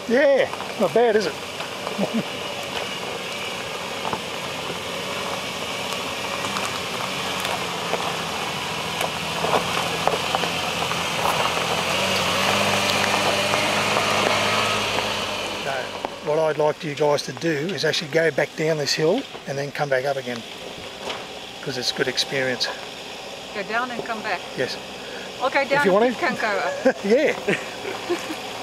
Yeah, not bad, is it? What I'd like you guys to do is actually go back down this hill and then come back up again, because it's good experience. Go down and come back? Yes. I'll go down if you and want you can go up. Yeah.